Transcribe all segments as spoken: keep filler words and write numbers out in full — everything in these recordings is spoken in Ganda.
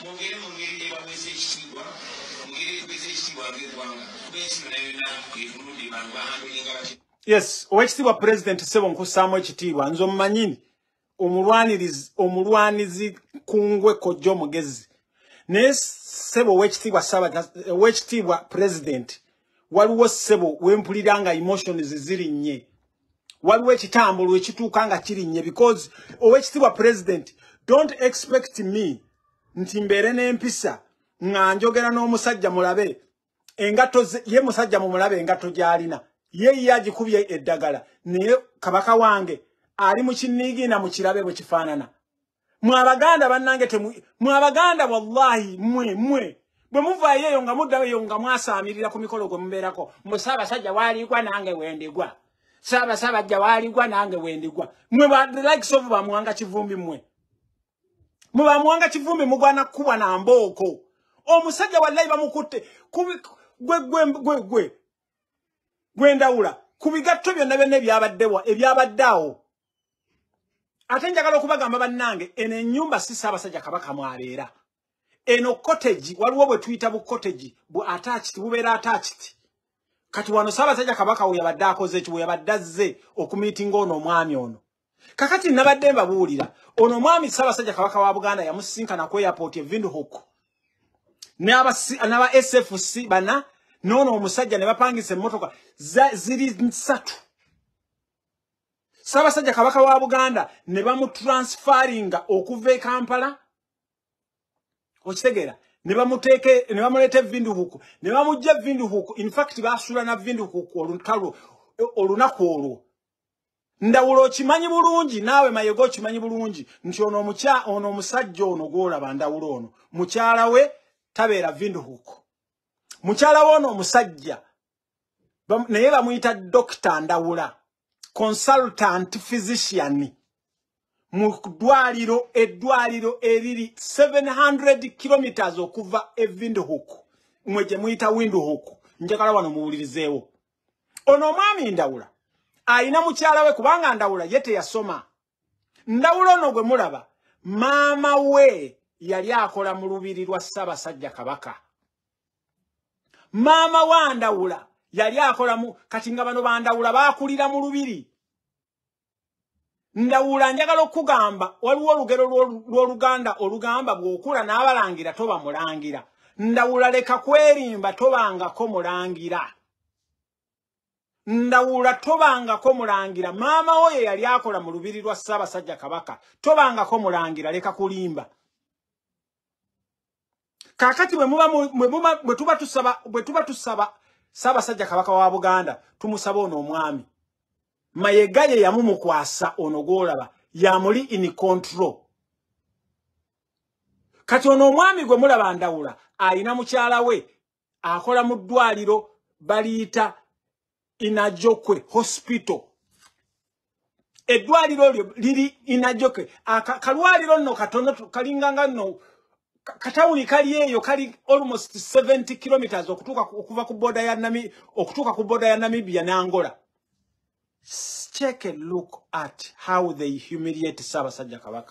mungere mungere bamwese ekitibwa mungere bamwese ekitibwa ng'eggwanga bensi bonna yonna efuludde bantu bahandulinga bati. Yes, owekitibwa President Ssebo nkussaamu ekitiibwa nze omumanyini omulwanirizi omulwanizi kungwe kojja omugezi naye Ssebo owekitiibwa Ssaaba owekitiibwa President waliwo Ssebo wempulira nga emotions zirinnye waliwo ekitambulo ekituuka nga kirinnye because owekitiibwa President don't expect me nti mbeere n'empisa nga njogera n'omusajja mulabe engato ye musajja mu mulabe engato gy'alina ye yagikubye eddagala naye kabaka wange ali mu kinnigiina mu kirabe bwe kifaanana mwabaganda bannange temu mwabaganda wallahi mwe mwe bwe muvaayo eyo nga muddayo eyo nga mwasaamirira ku mikolo gwe mubeerako Ssaabasajja waaligwa nange wendigwa Ssaabasajja waaligwa nange wendigwa mwe ba likes of bamwanga kivumbi mwe mwe bamwanga kivumbi mugwana kuba na mbooko omusajja wallahi bamukutte gwe gwe gwe gwe gwendawula kubigatto byonna byonna ebyabaddewa ebyabaddeawo ate njagala okubagamba bannange eno ennyumba si Ssaabasajja Kabaka mwabeera eno cottage waliwo bwe tuyita bu cottage bu attached bubeera attached kati wano Ssaabasajja Kabaka we yabadde akoze ki we yabadde azze okumiitinga ono omwami ono kakati nabadde mbabuulira ono omwami Ssaabasajja Kabaka wa Buganda yamusinkana ku airport e Windhoek n'aba S F C bana nono omusajja ne bapangisa emmotoka ziri nsatu Ssaabasajja Kabaka wa Buganda ne bamutransferinga okuva e Kampala okitegeera ne bamuteeke ne bamuleeta Windhoek ne bamujja Windhoek in fact baasula na Windhoek olutalo olunaku olwo Ndawulo okimanyi bulungi naawe Mayiga okimanyi bulungi nti ono omukya ono omusajja ono gw'olaba Ndawulo ono mukyala we tabeera Windhoek mukyala wono omusajja naye bamuyita Doctor Ndawula consultant physician mu ddwaliro eddwaliro eriri seven hundred kilometers okuva e Windhoek mwe gye muyita Windhoek njagala wano muwulirizeewo ono omwami Ndawula ayina mukyala we kubanga Ndawula ye teyasoma Ndawula ono gwe mulaba maama we yali akola mu lubiri lwa Ssaabasajja Kabaka Mama wa Ndawula yali akola mu kati nga bano bandawula baakulira mu lubiri Ndawula njagala okugamba waliwo olugero lw'Oluganda olugamba bw'okula n'abalangira toba mulangira Ndawula leka kwerimba tobangako mulangira Ndawula tobangako mulangira maama oyo yali akola mu lubiri lwa Ssaabasajja Kabaka tobangako mulangira leka kulimba kakati bwe muba bwe tuba tusaba bwe tuba tusaba Ssaabasajja Kabaka wa Buganda tumusaba ono omwami Mayiga ye yamumukwasa ono gw'olaba yamuli in control kati ono omwami gwe mulaba Ndawula alina mukyala we akola mu ddwaliro baliyita Inajokwe hospital eddwaliro liri Inajokwe akalwaliro nno katono kalinganga nno katawuni kali eyo kali almost seventy kilometers okutuka okuva ku border ya Nami okutuka ku border ya Namibia ne Angola. Check a look at how they humiliate Ssaabasajja Kabaka.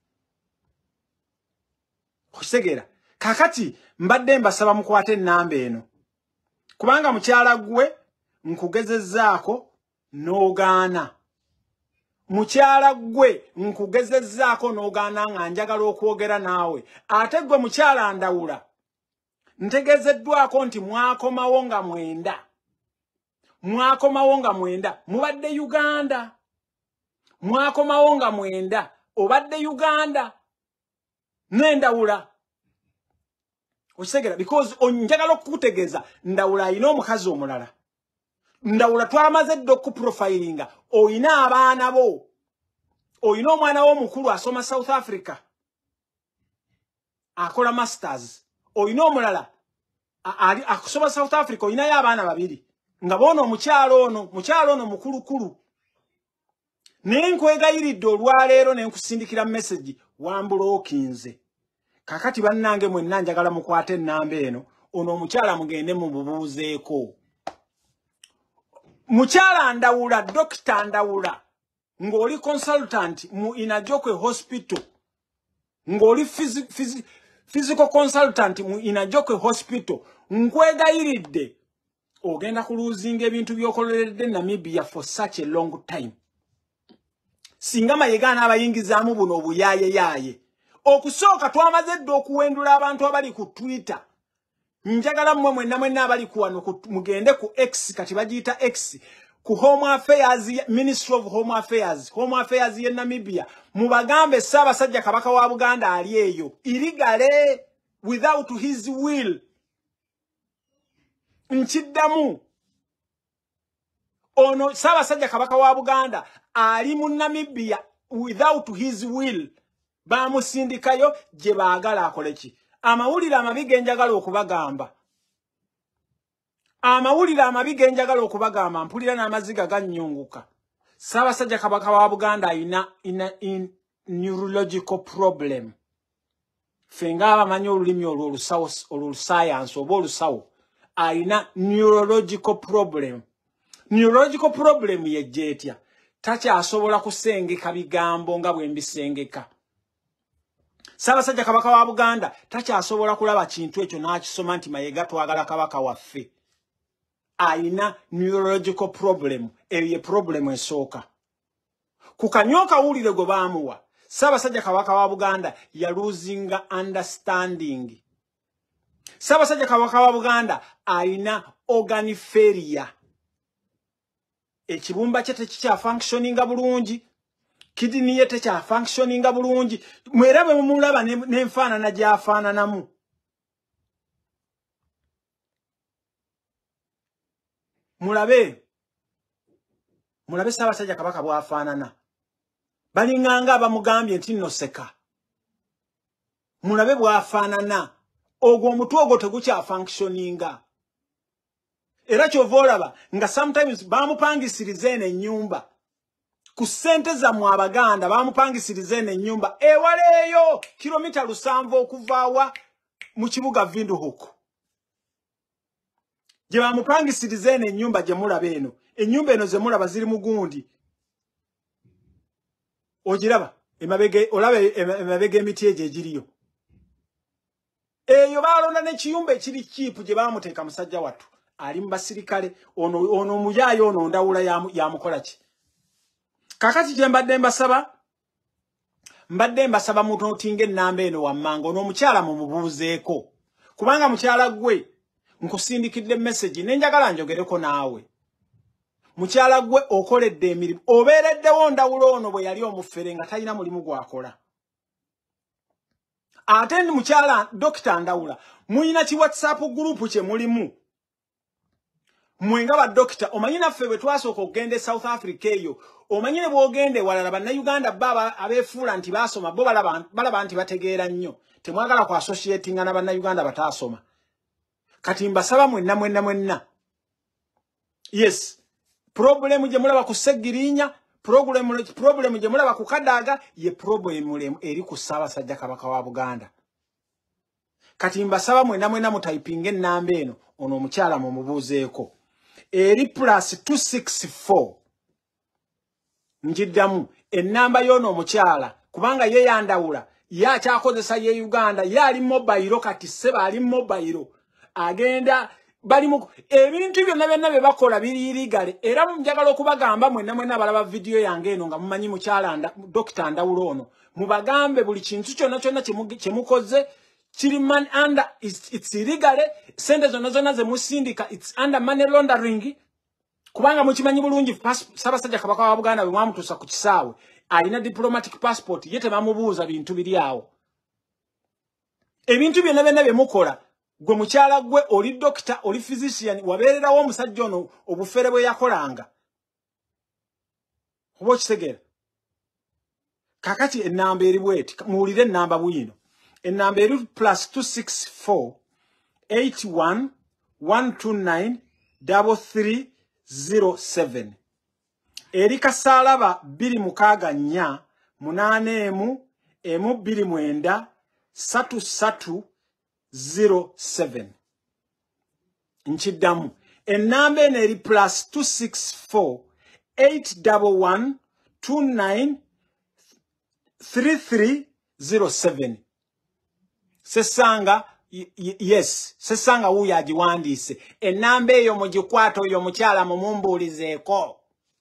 Kusegeera kakati mbadde mbasaba mukwate ennamba eno kubanga mukyala gwe nkugezezzaako n'ogaana mukyala gwe nkugezezzaako n'ogaana nga njagala okwogera naawe ate gwe mukyala Ndawula ntegezeddwako nti mwakomawo nga mwenda mwakomawo nga mwenda mubadde Uganda mwakomawo nga mwenda obadde Uganda n'Endawula okisegera because onjagala okukutegeeza Ndawula ayina omukazi omulala Ndawula twamaze dde okuprofilinga oyina abaana bo oyina omwana wo mukulu asoma South Africa akola masters oyina omulala ali akusoma South Africa oyinayo abaana babiri nga bono omukyalo ono mukyalo ono mukulukulu nenkwegayiridde olwaleero nenkusindikira message wambulookinze kakati bannange mwenna njagala mukwate ennamba eno ono omukyala mugende mububuuzeeko mukyala Ndawula Doctor Ndawula ng'oli consultant mu Inajokwe hospital ng'oli physical consultant mu Inajoke Hospital nkwegayiridde ogenda kuluzinga ebintu byokoleredde Namibia for such a long time. Singa Mayiga n'abayingizaamu buno obuyaye yaye. Okusooka twamaze dde okuwendula abantu abali ku Twitter. Njagala mmwe mwenna mwenna abali ku wano mugende ku X kati bagiyita X ku Home Affairs, Ministry of Home Affairs, Home Affairs ye Namibia. Mubagambe Ssaabasajja Kabaka wa Buganda ali eyo. Irigale without his will. Nchiddamu. Ono Ssaabasajja Kabaka wa Buganda ali mu Namibia without his will. Bamusindikayo gye baagala akoleki. Amawulire amabi genjagala okubagamba. Amawulire amabi genjagala okubagamba mpulira n'amaziga gannyunguka. Ssaabasajja Kabaka wa Buganda ayina ina in neurological problem. Fenga abamanyi olulimi olwo olusawo olusayansi oba olusawo ayina neurological problem. Neurological problem ye jetya takyasobola kusengeka bigambo nga bwe mbisengeka. Ssaabasajja Kabaka wa Buganda takyasobola kulaba kintu ekyo n'akisoma nti Mayiga twagala kabaka waffe. Aina neurological problem, eyo problem esooka. Kukanyoka wulire gwe baamuwa. Ssaabasajja Kabaka wa Buganda ya losing understanding. Ssaabasajja Kabaka wa Buganda aina organ failure. Ekibumba kye tekikya functioninga bulungi. Kidini ye tekya functioninga bulungi. Mwera bwe mumulaba n'enfaanana gy'afaananamu. Mulabe. Mulabe Ssaabasajja Kabaka bw'afaanana. Balinganga abamugambye nti nno seka. Mulabe bw'afaanana. Ogwo omutwe ogwo tegukya functioninga. Era kyova olaba nga sometimes bamupangisiriza eno ennyumba. Ku ssente zammwe Abaganda bamupangisiriza eno ennyumba ewaleeyo kilomita lusanvu okuvaawa mu kibuga Windhoek. Gye bamupangisiriza eno ennyumba gye mulaba eno. Ennyumba eno ze mulaba ziri mu gundi. Ogiraba emabege olaba emabege emiti egyo egiriyo. Eyo balonda n'ekiyumba ekiri kiipu gye bamuteeka musajja wattu. Ali mu basirikale ono ono muyayo ono ndawula yamukola ki. Kakati gye mbadde mbasaba mbadde mbasaba muntu otinga ennamba eno wammanga n'omukyala mumubuuzeeko. Kubanga mukyala gwe nkusindikidde message nenjagala njogereko naawe. Mukyala gwe okoledde emirimu obeereddewo ndawulo ono bwe yali omufere nga talina mulimu gwakola. Ate ndi mukyala Dokita Ndawula muyina ki WhatsApp group kye mulimu. Mwenga ba Dokita omanyi naffe bwe twasooka okugenda South Africa eyo omanyi ne bwogende walala bannayuganda baba abeefuula nti baasoma bo balaba balaba nti bategeera nnyo temwagala ku associatinga na bannayuganda bataasoma. Kati mbasaba mwenna mwenna mwenna. Yes. Problem gye mulaba ku Segirinya, problem problem gye mulaba ku Kadaga ye problem eri ku Ssaabasajja Kabaka wa Buganda. Kati mbasaba mwenna mwenna mu typing ennamba eno ono omukyala mu mubuuzeeko. Eri plus two six four. Njiddamu ennamba y'ono omukyala kubanga ye yandawula ya kyakozesa ye Uganda yali mobile kati seba ali mobile agenda bali mu ebintu byonna byonna bye bakola biri irigale era njagala okubagamba mwenna mwenna balaba video yange eno nga mumanyi mukyala nda Dokita Ndawula ono mubagambe buli kintu kyonna kyonna kye mukoze kiri man under it's, it's illegal sente zonna zonna ze musindika it's under money laundering kubanga mukimanyi bulungi Ssaabasajja Kabaka wa Buganda bwe mwamutuusa ku kisaawe alina diplomatic passport ye tebamubuuza bintu biri awo. Ebintu byonna byonna bye mukola gwe mukyala gwe oli dokita oli physician wabeererawo omusajja ono obufere bwe yakolanga. Oba okitegeera? Kakati ennamba eri bweti muwulire ennamba bwino. Ennamba eri plus two six four eight one one two nine three three zero seven. Eri Kasaalaba bbiri mukaaga nnya munaana emu emu bbiri mwenda satu satu zero seven. Nchiddamu ennamba eno eri plus two six four eight one one two nine three three zero seven. Sesanga yes Sesanga uya agiwandise enamba eyo mugikwato yo mukyala mumumbulizeeko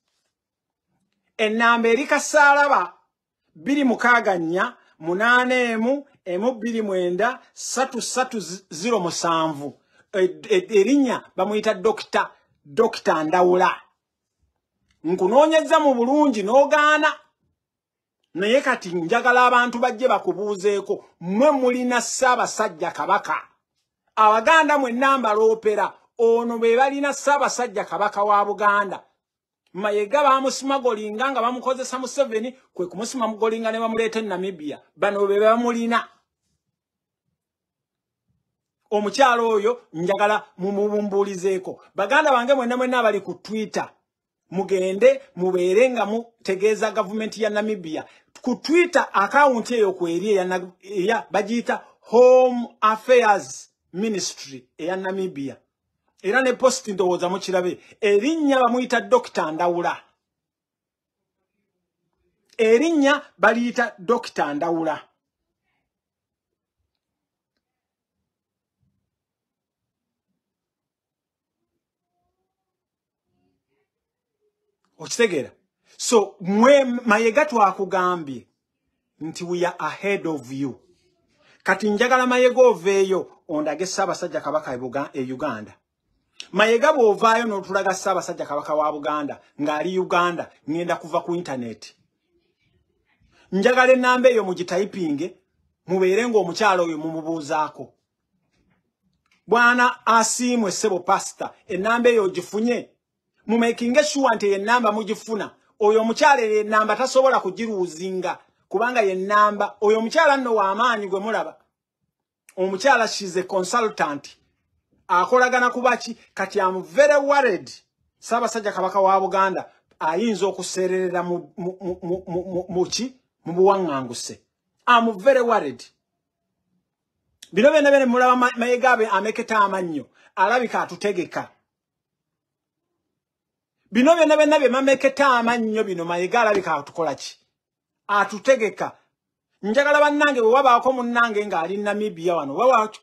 enamba erika salaba biri mukaganya munane emu emu biri mwenda satu satu ziro musanvu erinya bamuyita dokita dokita Ndawula nkunoonyeza mu bulungi n'ogaana naye kati njagala abantu bajje bakubuuzeeko mwe mulina Ssaabasajja Kabaka Abaganda mwe namba loopera ono be balina Ssaabasajja Kabaka wa Buganda Mayiga bamusimagolinga nga bamukozesa mu Museveni kwe kumusimagolinga ne bamuleeta e Namibia bano be bamulina omukyalo oyo njagala mumubumbulizeeko Baganda bange mwenna mwenna abali ku Twitter mugende mubeere nga mutegeeza gavumenti ya Namibia ku Twitter account eyo kweri ya bagiyita Home Affairs Ministry eya Namibia era ne post ndowooza mukirabe erinnya bamuyita Dokita Ndawula erinnya baliyita Dokita Ndawula Okitegera so mwe Mayiga twakugambye nti we are ahead of you kati njagala Mayiga oveeyo ondage Ssaabasajja Kabaka e Uganda Mayiga bw'ovaayo n'otulaga Ssaabasajja Kabaka wa Buganda ng'ali Uganda ngenda kuva ku internet njagala ennamba eyo mugitayipinge mubeere ng'omukyalo oyo mumubuuzaako bwana Asiimwe Ssebo Pastor ennamba eyo gifunye mumekinge sure nti ennamba mugifuna oyo omukyala ennamba tasobola kugiruuzinga kubanga ye nnamba oyo omukyala nno w'amaanyi gwe mulaba omukyala she's a consultant akolagana kubaki kati am very worried Ssaabasajja Kabaka wa Buganda ayinza okusererera mu muki mu buwaŋŋanguse am very worried bino byonna byonna mulaba Mayiga ameketa amannyo alabika atutegeka bino byonna byonna bye mameketa amannyo bino Mayiga alabika atukola ki atutegeka njagala bannange bwe wabaako munnange ng'ali Namibia wano wawa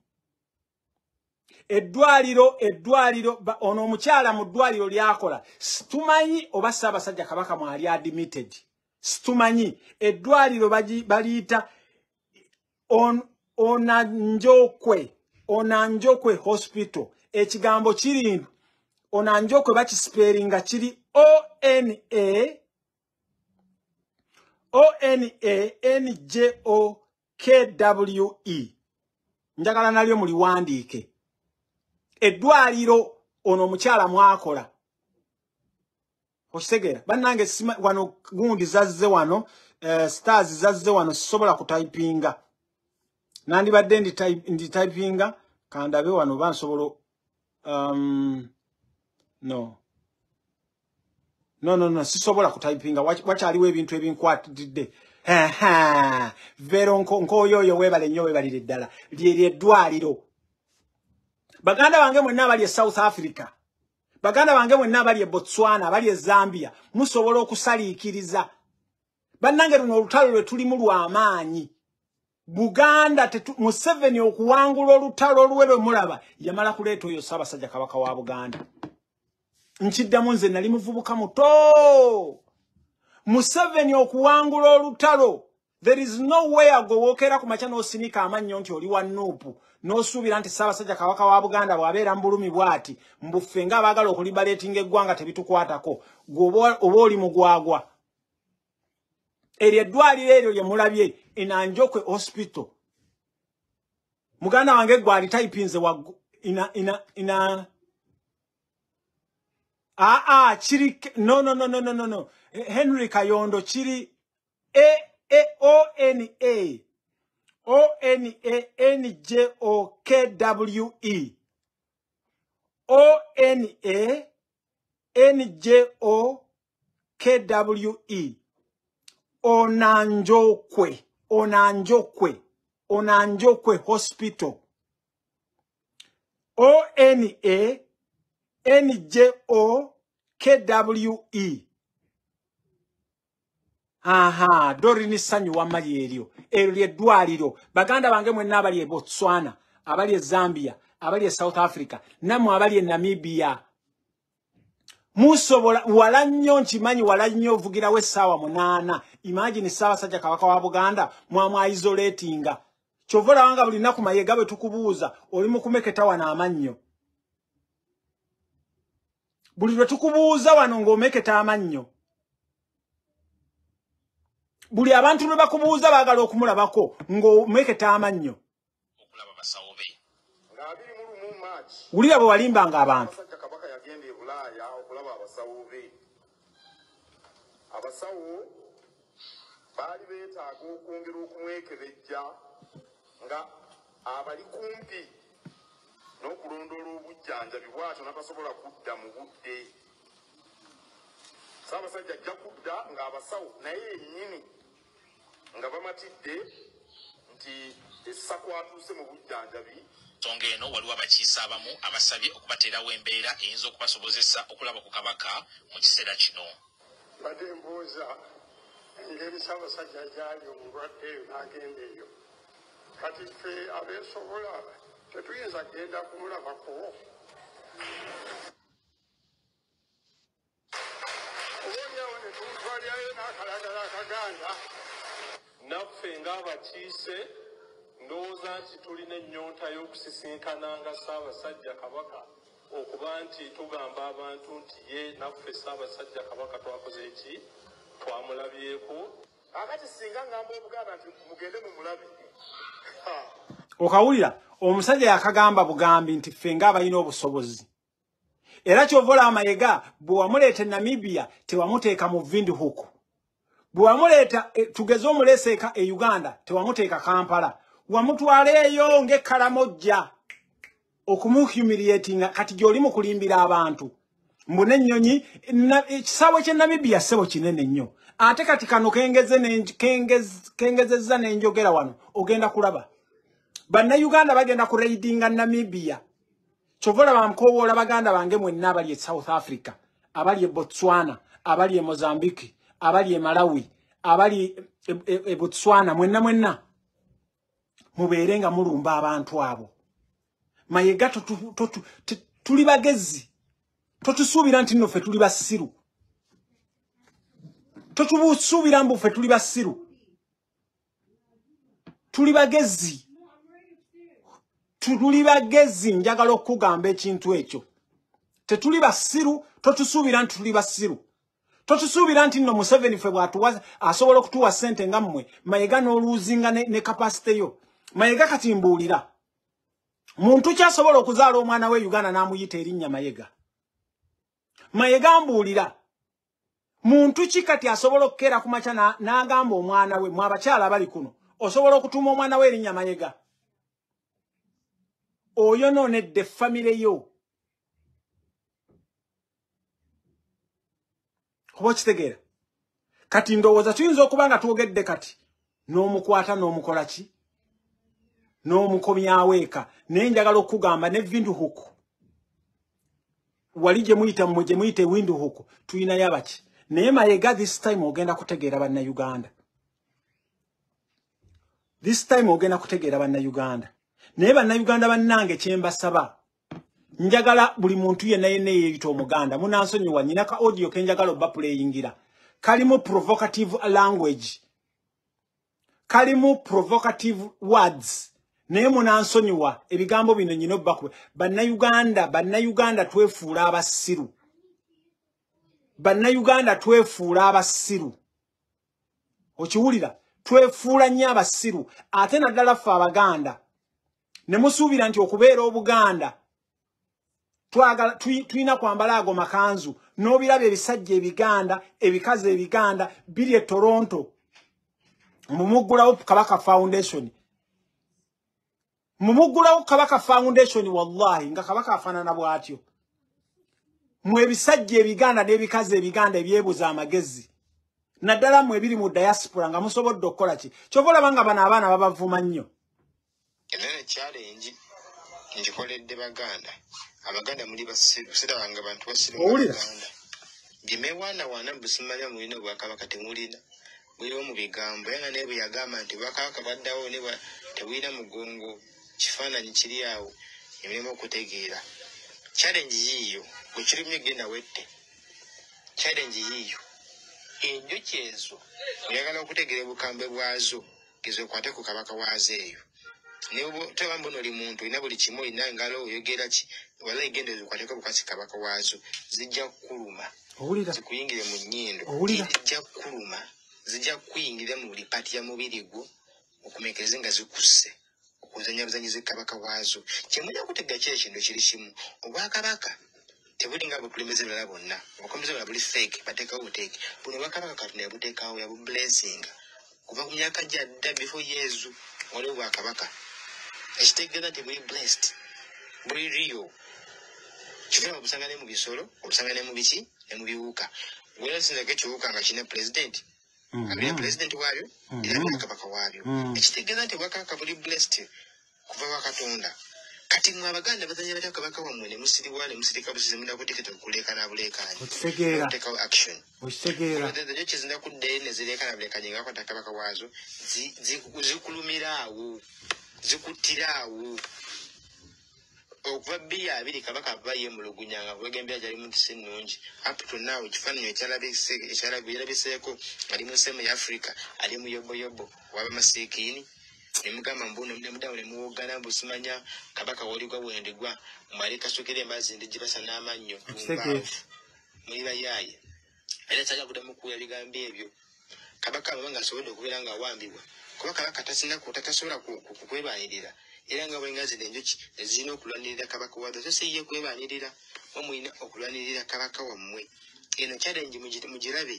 eddwaliro eddwaliro ono omukyala mu ddwaliro lyakola situmanyi oba Ssaabasajja Kabaka mwali admitted situmanyi eddwaliro baliyita on Onanjokwe Onanjokwe Hospital ekigambo kiri Onanjokwe bakispelinga kiri O N A O N A N J O K W E njagala nalyo muliwandiike eddwaliro ono omukyala mwakola okitegera bannange wano gundi zazze wano uh, stars zazze wano sisobola kutayipinga nandibadde ndi typinga kandabe wano bansobolo um no no no no sisobola kutayipinga wakyaliwo ebintu ebinkwatidde ha vero nkoyo yo webale nnyo webalire ddala lyerye eddwaliro Baganda bange mwenna abali e South Africa Baganda bange mwenna abali e Botswana abali e Zambia musobola okusaliikiriza bannange luno olutalo lwe tulimu lw'amaanyi Buganda tetu Museveni okuwangula olutalo oluwe lwe mulaba yamala kuleeta oyo Ssaabasajja Kabaka wa Buganda nkiddamu nze nali muvubuka muto Museveni okuwangula olutalo there is no way agowokera ku macha n'osinika amannyo nti oli wa Nuupu n'osuubira nti Ssaabasajja Kabaka wa Buganda bw'abeera mbulumi bw'ati mbuffe ng'abaagala okulibaleetinga eggwanga tebitukwatako gwe oba oli mugwagwa eryo eddwaliro eryo lye mulabye Enanjokwe Hospital muganda wange gwali typinze wa ina ina ina ah ah chiri no no no no no no no Henry Kayondo chiri e e o n a o n a n j o k w e o n a n j o k w e Onanjokwe Onanjokwe Onanjokwe Hospital O N A N J O K W E aha dori ni sanyu wa mali elio elio eddwaliro baganda bange mwenna abali e Botswana abali e Zambia abali e South Africa namwe abali e Namibia musobola wala nnyo nkimanyi wala nnyo vugira we sawa munana imagine sawa sajja kabaka wa Buganda mwamwa isolatinga chovola wanga buli naku Mayega bwe tukubuuza oli mu kumeketa wana amannyo buli lwe tukubuuza wano ng'omeketa amannyo buli abantu lwe bakubuuza baagala okumulabako ng'omeketa amannyo okulaba basawo be ng'abiri mu lumu March ulira bwe walimbanga abantu kabaka yagenda e Bulaaya okulaba abasawo be abasawo baali beetaaga okwongera okumwekebejja nga abali kumpi n'okulondoola obujjanjabi bw'atyo n'atasobola kudda mu budde Ssaabasajja ajja kudda ng'abasawo naye yennyini nga bamatidde nti essakwatuuse mu bujjanjabi nsonga eno waliwo abakiise abamu abasabye okubateerawo embeera eyinza okubasobozesa okulaba ku kabaka mu kiseera kino badde mbuuza engeri Ssaabasajja gyali omulwadde eyo n'agenda eyo kati ffe abeesobola tetuyinza genda kumulabako oboolyawo ne tumutwalirayo n'akalagala akaganda naffe ng'abakiise ndowooza nti tulina ennyonta y'okusisinkananga Ssaabasajja Kabaka okuba nti tugamba abantu nti ye naffe Ssaabasajja Kabaka twakoze eki twamulabyeko akati singa ngamba Obuganda nti mugende mumulabe okawulira omusajja yakagamba bugambi nti ffe ng'abalina obusobozi era kyovola Mayega bwe wamuleeta e Namibia tewamuteeka mu Windhoek bwe wamuleeta e, tugeze omuleeseeka e Uganda tewamuteeka Kampala wamutwaleeyo ng'ekkalamojja okumuhumiliatinga kati gy'oli mu kulimbira abantu mbu n'ennyonyi ekisaawe ky'e Namibia ssebo kinene nnyo ate kati kano kengezezza n'enjogera wano ogenda kulaba Bannayuganda bagenda ku raidinga Namibia chovola bamkowoola baganda bange mwenna abali e South Africa abali e Botswana abali e Mozambique abali e Malawi abali e, e, e Botswana mwenna mwenna mubeerenga mulumba abantu abo Mayega tuli bagezi totusuubira nti nno ffe tuli basiru totubusuubira mbu ffe tuli basiru tuli bagezi tuli bagezi njagala okugamba ekintu ekyo tetuli basiru totusuubira nti tuli basiru totusuubira nti nno Museveni ffe bw'atuwa asobola okutuwa ssente nga mmwe Mayega n'oluuzinga ne, ne kapasite yo Mayega kati mbuulira muntu kyasobola okuzaala omwana we Uganda n'amuyita erinnya Mayega Mayega mbuulira muntu ki kati asobola okukeera ku makya n'agamba omwana we mwe abakyala abali kuno osobola okutuuma omwana we erinnya Mayega oyo noonedde famire yo kuba okitegeera kati ndowooza tuyinza okuba nga twogedde kati n'omukwata n'omukola ki n'omukomyaweeka naye njagala okugamba ne Windhoek wali gye muyita mmwe gye muyita Windhoek tuyinayo abaki naye Mayega this time ogenda kutegeera bannayuganda this time ogenda kutegeera bannayuganda naye bannayuganda bannange kyembasaba njagala buli muntu yenna yenna yeeyita omuganda munansonyiwa nnyina ka audio ke njagala obba playingira kalimu provocative language kalimu provocative words naye munansonyiwa ebigambo bino nyina obba ku bannayuganda bannayuganda twefuula abasiru bannayuganda twefuula abasiru okiwulira twefuula nnyo abasiru ate naddala ffe abaganda ne musuubira nti okubeera Obuganda twagala tuyina kwambala ago makanzu n'obiraba ebisajja ebiganda ebikazi ebiganda biri e Toronto mumuggulawo Kabaka Foundation mumuggulawo Kabaka Foundation wallahi nga Kabaka afaanana bw'atyo mwe ebisajja ebiganda n'ebikazi ebiganda ebyebuza amagezi naddala mwe ebiri mu diaspora nga musobodde okukola ki kyova olaba nga bano abaana babavuma nnyo Enene challenge njikoledde baganda abaganda muri basira banga abantu basira owulira Gime wana wana busimanya mwino bwa Kabaka temulina bwiro mu bigambo yana ne bwe yagamba nti bakaka baddawo ne tewina mugongo kifaananyi kiri awo emirimu okutegeera challenge yiyo bwekirimye genda wette challenge yiyo enjuki ezo oyagala okutegeera obukambe bwazo gezokwate ku kabaka waazo eyo nebo teba mbono oli muntu ina buli kimu ina ngalo oyogera ki wala igende zikwateko bukasi kabaka waazo zijja kuluma owulira zikuyingire mu nnyindo zijja kuluma zijja kuyingira mu buli pati ya mubiri gwo okumekereza nga zikusse okuzanya buzanyi z'ekabaka waazo kyemujja kutegeka kiri ekintu kiri kimu obwakabaka tebulinga bukulembeze bulala bonna obukulembeze bulala buli fake bateekawo buteeke buno obwakabaka katonda yabuteekawo yabublessinga kuva ku myaka gyadda before yezu waliwo obwakabaka ekitegeeza nti buli blessed buli real kifuna obusanga ne mu bisolo obusanga ne mu biki ne mu biwuka wera sinzako ekiwuka nga kina president abira president waabyo era abira kabaka waabyo ekitegeeza nti obwakabaka buli blessed kuva wa katonda kati mwe abaganda bazanya batya kabaka wammwe ne musiriwa ne musirika busize munda kuteketa okuleeka n'abuleekaanyi okitegeera otekawo action okitegeera ezo kizinda kuddayo ne zireeka n'abuleekaanyi nga bakwata kabaka waazo zikulumira awo zikuttira awo okuva bbiri abiri kabaka aba yemulugunyanga kulega embeera gyali mu nsi ennungi up to now ekifaananyi ekyalabiseeko ali mu nsemu ya africa ali mu yoboyobo waba masiikiini nemugamba mbuno nemudawo nemuwogana busimanya kabaka woligwa bwendigwa mwali kasukira embazzi ndi gibasa n'amannyo muli bayaaye era kyagala kuddamu kuwula bigambo ebyo kabaka abanga asobodde okubeera nga awambibwa kuba kabaka tasobola kukwebanirira era nga bwengazira enjuki ezirina okulwanirira kabaka waazo so siye kwebanirira wamulina okulwanirira kabaka wammwe eno challenge mugirabe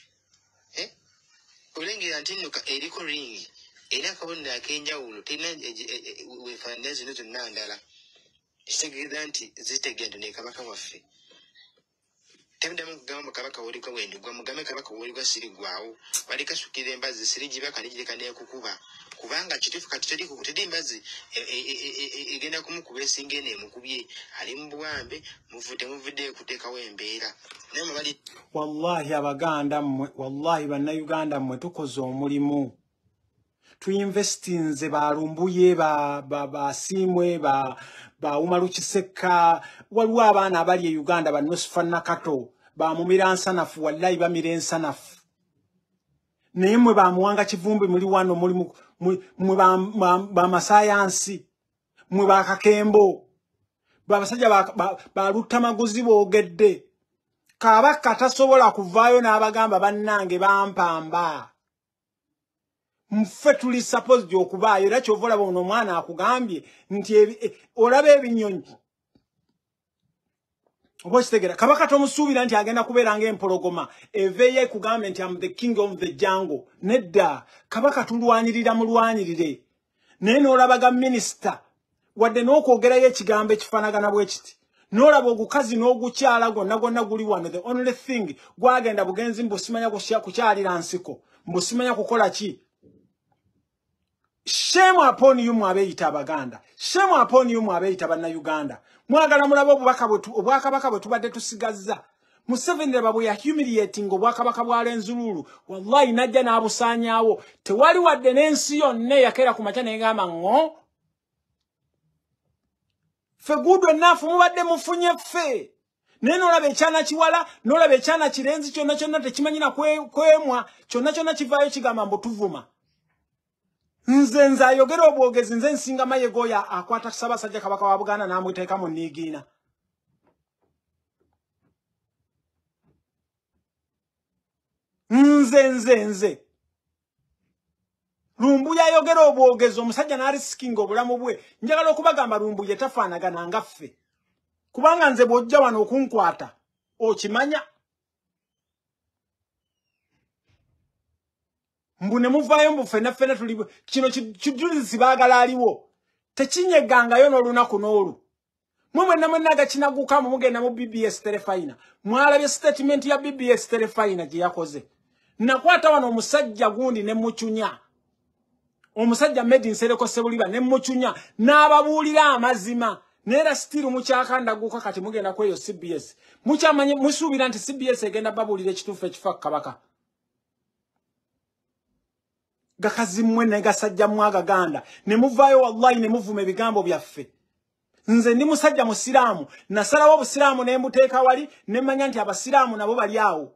olengera nti nno eriko ringi era akabonero ak'enjawulo terina weefaanira zino zonna ndala ekitegeeza nti zitegeera nti ne kabaka waffe temuddamu kugamba kabaka woligwa bwendigwa mugambe kabaka woligwa sirigwawo bali kasukira embazzi sirigibaka nigireka neekukuba kubanga kituufu kati teri embazzi egenda kumukuba esinga eno emukubye ali mu buwambe temuvuddeyo kuteekawo embeera naye bali wallahi abaganda mmwe wallahi bannayuganda mmwe tukoze omulimu tuinvestinze balumbuye ba basiimwe ba bauma Lukisekka waliwo abaana abali e Uganda ba Nosfanna Kato ba mumira nsanafu wallahi bamira ensanafu naye mwe bamuwanga Kivumbi muli wano muli mwe ba masayansi mwe ba Kakembo babasajja ba Lutamaguzi boogedde kabaka tasobola kuvaayo n'abagamba bannange bampamba mfe tuli supposed okubaayo era kyovola bono omwana akugambye nti olaba ebinyonyi obo kitegera kabaka tomusuubira nti agenda kubeera ng'empologoma eveye kugambe nti am the king of the jungle nedda kabaka tulwanirira mulwanirire naye n'olabaga minisita wadde n'okwogerayo ekigambo ekifaanagana bwe kiti n'olaba ogukazi n'ogukyala gwonna gwonna guli wano the only thing gwagenda bugenzi mbusimanya kukyalira nsiko mbusimanya kukola ki. Shame upon you mwabeyita abaganda. Shame upon you mwabeyita banna Uganda. Mwagala mulabo obubaka bwetu obwakabaka bwe tubadde tusigazza. Museveni bwe ya humiliating obwakabaka bwa Lenzululu. Wallahi najja n'abusaanyaawo. Tewali wadde n'ensi yonna yakera ku makya n'egamba ngo. Ffe good enough mubadde mufunye ffe. Naye n'olaba ekyana kiwala, n'olaba ekyana kirenzi kyonna kyonna tekimanyina kwemwa, kyonna kyonna kivaayo kigamba mbu tuvuma. Nze nze ayogera obwogezi nze nsinga Mayegoya akwata Ssaabasajja Kabaka wa Buganda n'amuteeka mu nniigiina. Nze nze nze. Lumbuye ayogera obwogezi omusajja n'arisikinga obulamu bwe. Njagala okubagamba Lumbuye tafaanagana nga ffe. Kubanga nze bw'ojja wano okunkwata okimanya. Mbune muvaayo mbu ffenna ffenna tuli kino kijulizi baagala aliwo tekinyegangayo n'olunaku n'olu mwe mwenna mwenna agakinaguka mu mugenda mu B B S Terefayina mwalabye statement ya B B S Terefayina gye yakoze nakwata wano omusajja gundi ne muchunya omusajja Medi Nsereko Sebuliba ne muchunya n'ababuulira amazima neera stiru mukyakandaguka kati mugenda kweyo C B S mukyamanye musuubira nti C B S egenda babuulira ekituufu ekifa Kabaka. gakazimwe ne gasajja mwaga ganda ne muvayo wallahi ne muvuma ebigambo byaffe nze ndi musajja musiramu nasalawo obusiramu ne mbuteeka wali ne manya nti abasiramu nabo bali awo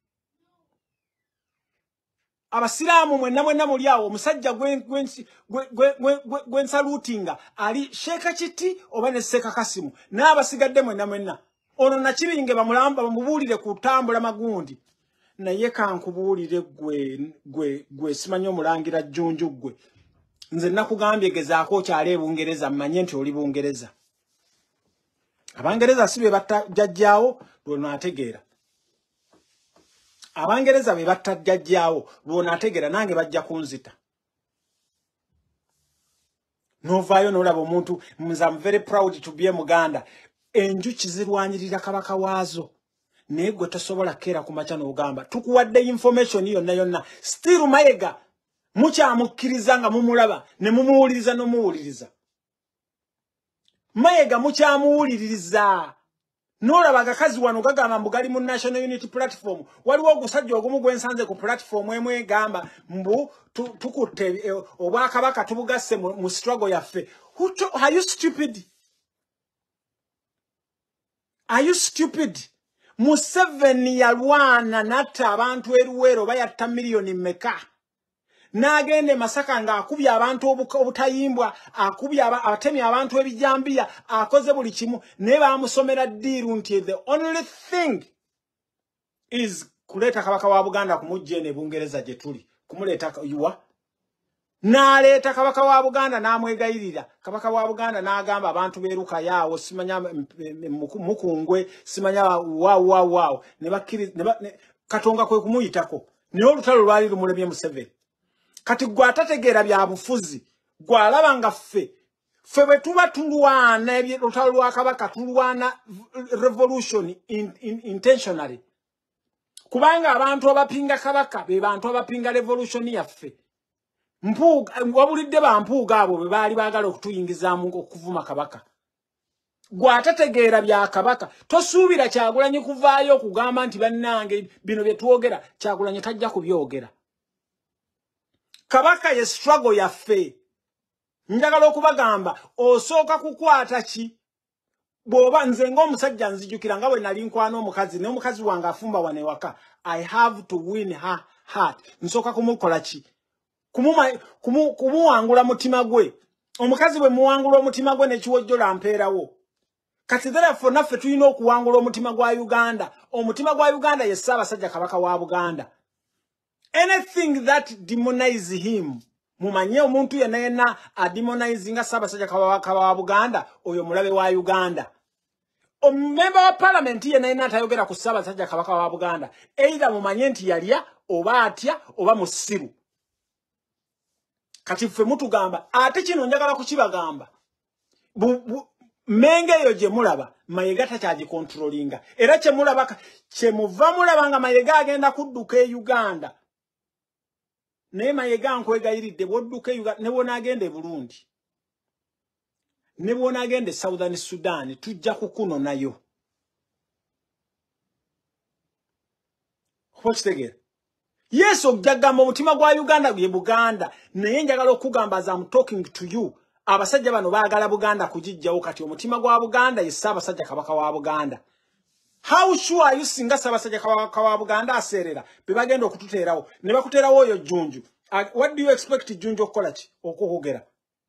abasiramu mwenna mwenna muli awo musajja gwe gwe gwe nsalutinga ali Sheikh Kiti oba ne Seka Kasimu n'abasigadde mwenna mwenna ono nakibinge bamulamba bamubulire kutambula magundi naye kankubuulire gwe gwe gwe simanyo mulangira Jjunju gwe nze nakugambye gezaako kyali e Bungereza mmanye nti oli Bungereza Abangereza sibe batajjaawo lwono ategeera Abangereza be batajjaawo lwono ategeera nange bajja kunzita Novaayo n'olaba omuntu I'm very proud to be a Muganda enjuki zirwanyirira kabaka waazo naye gwe tosobola kera kumacha n'ogamba tukuwadde information yonna yonna still Mayiga mukyamukkiriza nga mumulaba ne mumuwuliriza n'omuwuliriza Mayiga mukyamuwuliriza n'olaba agakazi wano gagamba mbu gali mu National Unity Platform waliwo ogusajja ogumu gwensanze ku platform emu egamba mbu tukutte obwakabaka tubugasse mu struggle yaffe are you stupid are you stupid Museveni yalwana natta abantu eruwero bayatta miliyoni mmeka nagende Masaka nga akubya abantu obutayimbwa akubya atemi abantu ebijambiya akoze buli kimu ne bamusomera ddiru nti the only thing is kuleta kabaka wa Buganda kumujje ne Bungereza gye tuli kumuleta yuwa naleta kabaka wa Buganda namwegayirira kabaka wa Buganda nagamba abantu beruka yawo simanya mukungwe simanya wa wa wa ne bakiri ne Katonga kwe kumuyitako ne olutalo lwali lumulemye Museveni kati gwa tategeera bya bufuzi gwa labanga ffe ffe bwe tuba tulwana olutalo lwa kabaka tulwana revolution in, in, intentionally kubanga abantu abapinga kabaka be bantu abapinga revolution yaffe mpuuga wabulidde bampuuga abo be baali baagala okutuyingizaamu okuvuma kabaka gwa tategeera bya kabaka tosuubira Kyagulanyi kuvaayo okugamba nti bannange bino bye twogera Kyagulanyi tajja kubyogera kabaka ye struggle yaffe njagala okubagamba osooka kukwata ki bwoba nze ng'omusajja nzijukira nga bwe nali nkwana omukazi n'omukazi wange afumba wane waka I have to win her heart nsooka kumukola ki kumuma kumu, kumuwangula mutima gwe omukazi bwe muwangula omutima gwe nekiwojjola mpeerawo kati therefore naffe tulina okuwangula omutima gwa Uganda omutima gwa Uganda ye Ssaabasajja kabaka wa Buganda anything that demonize him mumanye omuntu yenna yenna ademonizinga Ssaabasajja kabaka wa Buganda oyo mulabe wa Uganda omumemba wa parliament yenna yenna atayogera ku Ssaabasajja kabaka wa Buganda either mumanye nti yalya oba atya oba musiru kati ffe mutugamba ate kino njagala kukibagamba Menge yo gye mulaba Mayiga takyaji controllinga era kye mulaba kye muva mulaba nga Mayiga agenda kudduka e Uganda naye Mayiga nkwegayiridde bwodduka e Uganda ne bwona agenda e Burundi ne bwona agenda e Southern Sudan tujja kukuno nayo Hochtegera yes ogagamba omutima gwa Uganda gye Buganda naye njagala okugamba as I'm talking to you abasajja bano baagala Buganda kujijjawo kati omutima gwa Buganda ye Ssaabasajja kabaka wa Buganda how sure are you singa Ssaabasajja kabaka wa Buganda aserera bebagenda okututeerawo ne bakuteerawo oyo Jjunju uh, what do you expect Jjunju okukola ki okukugera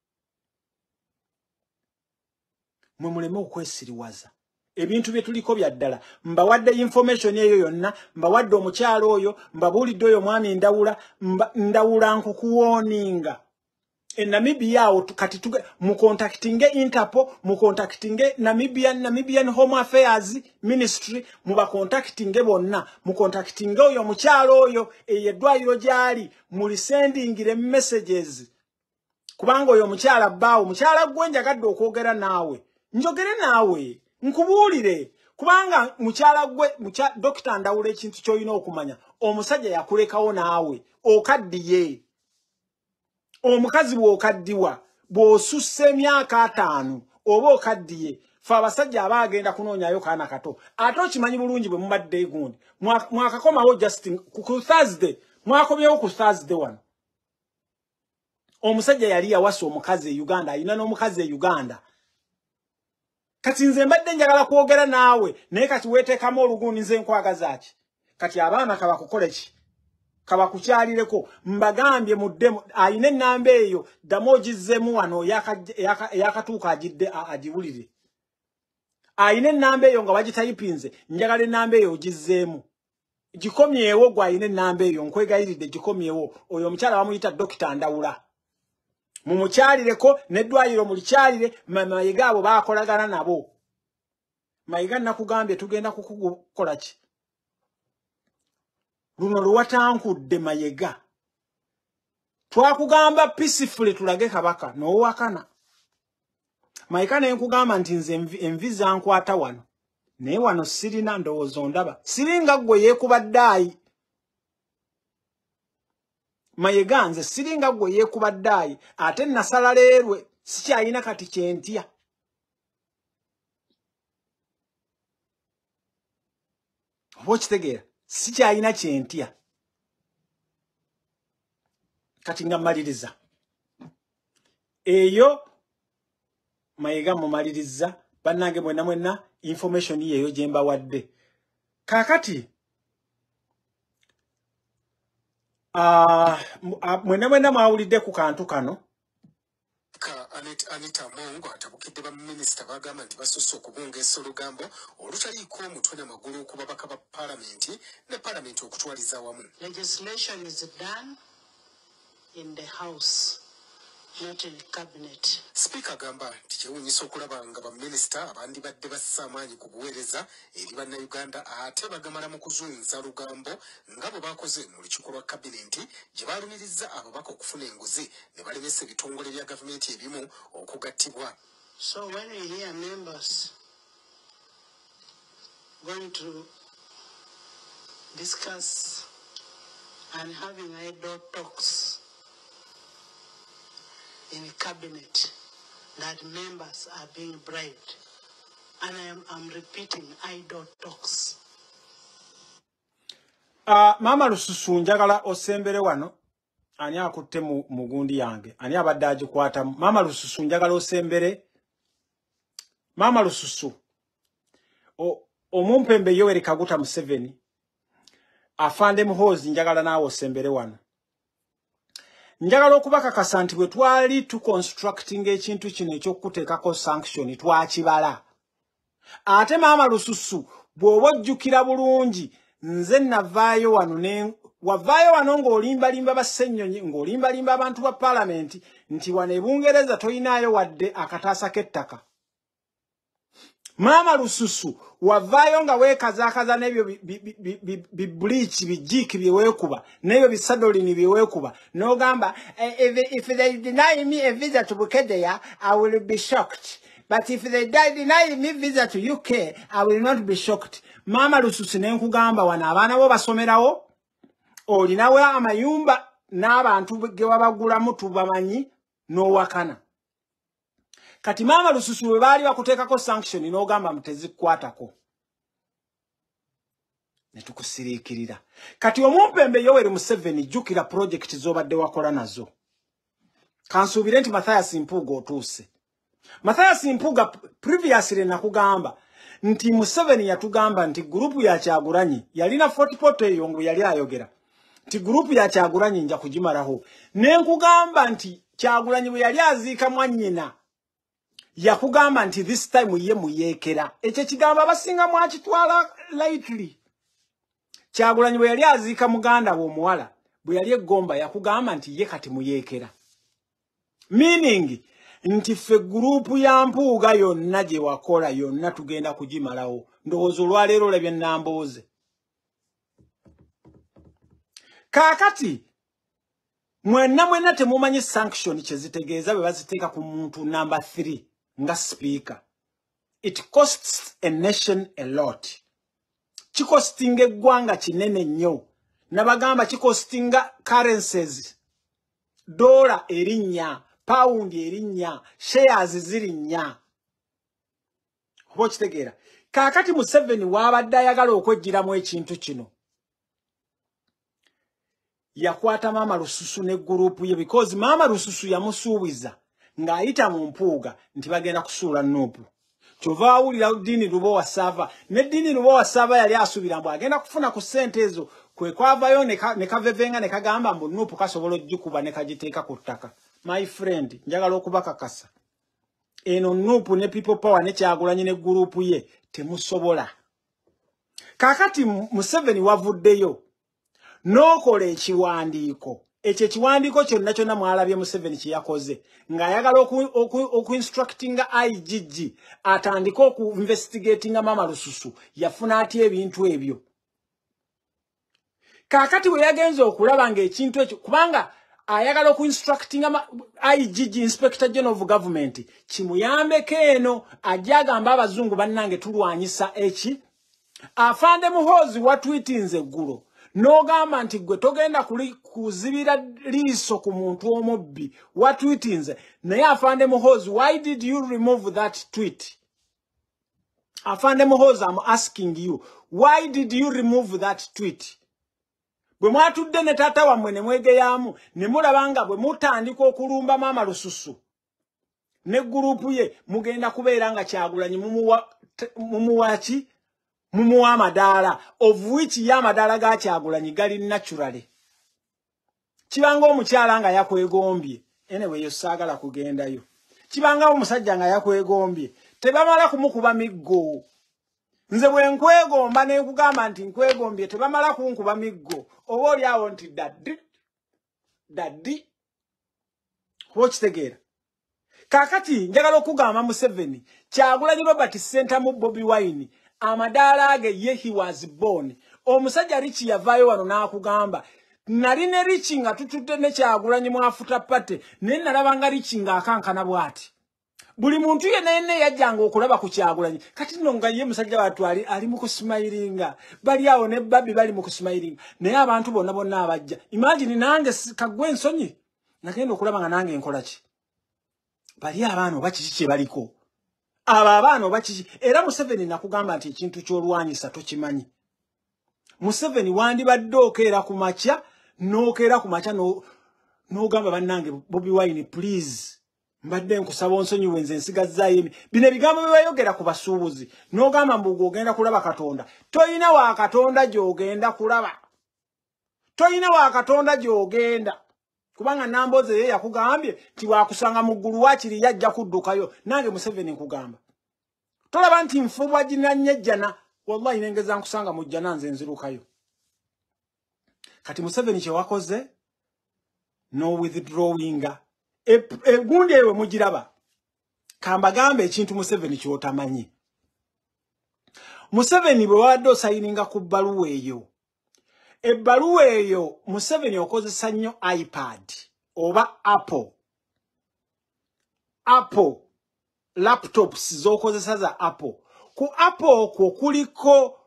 mwe muleme okwesiriwaza ebintu bye tuliko bya ddala mbawadde information eyo yonna mbawadde omukyalo oyo mbabuulidde oyo mwami Ndawula Ndawula nkukuwoninga e Namibia awo kati tuge mu contacting Interpol mu contacting Namibian Namibian Home Affairs Ministry mu ba contacting bonna mu contacting oyo mukyalo oyo eyeddwaliro gyali muli sendingire messages kubanga oyo mukyala baawo mukyala gwenja gadde okwogera naawe njogere naawe nkubuulire kubanga mukyala gwe mucha Doctor Ndawula ekintu ky'olina okumanya omusajja yakulekawo naawe okaddiye omukazi bw'okaddiwa bw'osusse emyaka ataano oba okaddiye fe abasajja abaagenda kunoonyayo kaana kato ate okimanyi bulungi bwe mubadde gundi mwakakomawo Justin ku Thursday mwakomyewo ku Thursday wano omusajja yali yawasa omukazi e Uganda ayina n'omukazi e Uganda kati nze mbadde njagala kwogera naawe naye kati weeteekamu oluguuni nze nkwagaza ki kati abaana kabakukoleki ki kabakukyalireko mbagambye muddemu ayina ennamba eyo ddamu ogizzeemu wano eyakatuuka agidde agibulire ayina ennamba eyo nga wagitayipinze njagala ennamba eyo ogizzeemu gikomyewo gwe ayina ennamba eyo nkwegayiridde gikomyewo oyo omukyala bamuyita Dokita Ndawula mumukyalireko n'eddwaliro mulikyalire Mayiga abo baakolagana nabo Mayiga nakugambye tugenda kukukola ki luno luwatankudde Mayiga twakugamba peacefully tulage kabaka n'owakana Mayiga ne nkugamba nti nze envi zankwata wano naye wano sirina ndowoozo ndaba siringa gwe yeekubaddayi Mayiga nze siringa gwe yeekubaddayi ate nasala leerwe sikyayina kati kyentya oba okitegeera sikyayina kyentya kati nga mmaliriza eyo Mayiga mumaliriza bannange mwenna mwenna information yeyo gye mbawadde kaakati uh, mwenna mwenna mwawulidde ku kantu kano ka Anita, Anita Mongo atabukidde ba minisita bagamba nti basusse okubungeesa olugambo olutaliiko omutwe n'amagulu ku babaka ba palamenti ne palamenti okutwaliza wamu. Legislation is done in the house, not in cabinet. Speaker agamba nti kyewuunyisa okulaba nga baminisita abandi badde bassa amaanyi ku buweereza eri bannayuganda ate bagamala mu kuzunza lugambo nga bwe baakoze mu lukiiko lwa kabinenti gye baalumirizza ababaka okufuna enguzi ne balemesa ebitongole bya gavumenti ebimu okugattibwa. So when we hear members going to discuss and having idle talks in cabinet that members are being bribed, and I am I'm repeating idle talks. Uh, Mama Lususu njagala osembere wano ani akutte mu mugundi yange ani abadde agikwata Mama Lususu njagala osembere Mama Lususu o omumpembe Yoweri Kaguta Museveni afande muhozi njagala naawe osembere wano njagala okubakakasa nti bwe twali tu constructing ekintu kino ekyokuteekako sanction twakibala ate Mama Lususu bw'oba ojjukira bulungi nze navaayo wano ne wavaayo wano ng'olimba limba bassennyonyi ng'olimba limba abantu ba palamenti nti wano e Bungereza toyinaayo wadde akataasa k'ettaka. Mama Lususu wavaayo nga weekazaakaza n'ebyo bi-bleach bijiiki bye weekuba n'ebyo bisadolini bye weekuba n'ogamba if they deny me a visa to Bukedea I will be shocked, but if they deny me visa to U K I will not be shocked. Mama Lususu ne nkugamba wano abaana bo basomerawo olinawo amayumba n'abantu ge wabagulamu tubamanyi n'owakana. Kati Mama Lususu we baali bakuteekako sanction n'ogamba mutezikwatako ne tukusiriikirira. Kati omumpembe Yoweri Museveni jjukira project z'obadde wakola nazo. Kansuubire nti Mathias Mpuuga otuuse. Mathias Mpuuga previously nakugamba nti Museveni yatugamba nti gurupu ya Kyagulanyi yalina forty forty eyo ngu yali ayogera nti gurupu ya Kyagulanyi nja kugimalaho ne nkugamba nti Kyagulanyi bwe yali aziika mwannyina yakugamba nti this time ye muyeekera ekyo kigamba abasinga mwakitwala lightly. Kyagulanyi bwe yali aziika muganda we omuwala bwe yali eggomba yakugamba nti ye kati muyeekera, meaning nti ffe gurupu ya Mpuuga yonna gye wakola yonna tugenda kugimalawo. Ndowooza olwaleero olabye nnambooze. Kaakati mwenna mwenna temumanyi sanction kye zitegeeza bwe baziteeka ku muntu number three nga speaker. It costs a nation a lot. Kikostinga eggwanga kinene nnyo. Nabagamba kikostinga currencies. Dola erinnya, pound erinnya, shares zirinnya. Oba okitegeera. Kaakati Museveni w'abadde ayagala okweggyiramu ekintu kino. yakwata Mama Lususu ne group ye because Mama Lususu yamusuubiza ng'ayita mu mpuuga nti bagenda kusuula Nuupu. Kyova awulira Dini Lubowa Sava ne Dini Lubowa Sava yali asubira mbu agenda kufuna ku ssente ezo kwe kwavayo ne kavevenga ne kagamba mbu Nuupu kasobola ogikuba ne kagiteeka ku ttaka. My friend, njagala okubakakasa. Eno Nuupu ne People Power ne Kyagulanyi ne group ye temusobola. Kakati Museveni wavuddeyo n'okola ekiwandiiko. Ekyo ekiwandiiko kyonna kyonna mwalabye Museveni kye yakoze ng'ayagala oku-instructinga I G G atandika oku-investigatinga Mama Lususu yafuna atya ebintu ebyo. Kaakati bwe yagenze okulaba ng'ekintu ekyo kubanga ayagala oku-instructinga I G G Inspector General of Government kimuyambeko eno ajja agamba abazungu bannange tulwanyisa eki. Afande Muhoozi watwitinze eggulo n'ogamba nti gwe togenda kuzibira liiso ku muntu omubbi watwitinze naye Afande Muhoozi, why did you remove that tweet? Afande Muhoozi, I'm asking you, why did you remove that tweet? Bwe mwatudde ne taata wammwe ne mwegeyamu ne mulabanga bwe mutandika okulumba Mama Lususu ne gurupu ye mugenda kubeera nga Kyagulanyi mumuwa mumuwaki mumuwa amadaala of which ya amadaala ga Kyagulanyi gali naturally. Kibanga omukyala nga yakwegombye anyway yo saagala kugendayo. Kibanga omusajja nga yakwegombye tebamala kumukuba miggo. Nze bwe nkwegomba ne kugamba nti nkwegombye tebamala kunkuba miggo. Oba oli awo nti daddi daddi okitegeera. Kakati njagala okugamba Museveni Kyagulanyi Robert Center mu Bobi Wine amadaala age ye he was born. Omusajja Richi yavaayo wano n'akugamba nali ne Richi nga tutudde ne Kyagulanyi mu afuta pate ne nalabanga Richi nga akankana bwati. Buli muntu ye nene yajjanga okulaba ku Kyagulanyi kati nno nga ye musajja watu ali, ali mu kusmilinga bali awo ne Babi bali mu kusmilinga naye abantu bonna bonna abajja. Imagine nange kagwe ensonyi nagenda okulaba nga nange nkola ki. Bali abaana oba kiki kye baliko. Aba abaana oba kiki. Era Museveni nakugamba nti ekintu ky'olwanyisa tokimanyi. Museveni wandibadde okeera ku makya n'okeera ku makya n'ogamba bannange Bobi Wine please mbadde nkusaba onsonyi wenze nsigazaayo emi. Bino ebigambo bye bayogera ku basuubuzi n'ogamba mbu ogenda kulaba Katonda. Toyina wa Katonda gy'ogenda kulaba. Toyina wa Katonda gy'ogenda. Kubanga Namboze ye yakugambye ti wakusanga mu ggulu wakiri yajja kuddukayo. Nange Museveni nkugamba tolaba nti nfubwa ginanyejjana wallahi nengeza nkusanga mu jjana nze nzirukayo. Kati Museveni kye wakoze no withdrawinga egundi ewe mugiraba kambagambe ekintu Museveni kyotamanyi. Museveni bwe wadde osayininga ku bbaluwa eyo ebbaluwa eyo Museveni okozesa nnyo iPad oba Apple Apple laptops z'okozesa za Apple. Ku Apple okwo kuliko